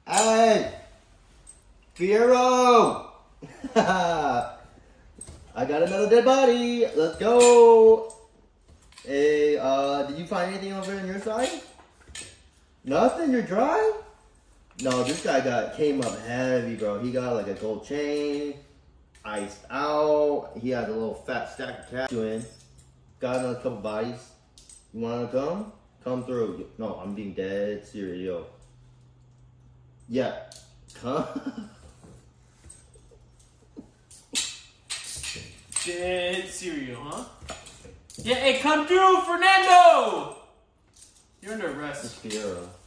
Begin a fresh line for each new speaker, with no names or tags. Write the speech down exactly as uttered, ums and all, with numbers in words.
Hey! Fiero! I got another dead body. Let's go. Hey, uh, did you find anything over on your side? Nothing? You're dry? No, this guy got came up heavy, bro. He got like a gold chain, iced out. He had a little fat stack of cash in. Got another couple bodies. You wanna come? Come through. No, I'm being dead serious, yo. Yeah, come.
Dead cereal, huh? Yeah, hey, come through, Fernando! You're under arrest.
It's Fiero.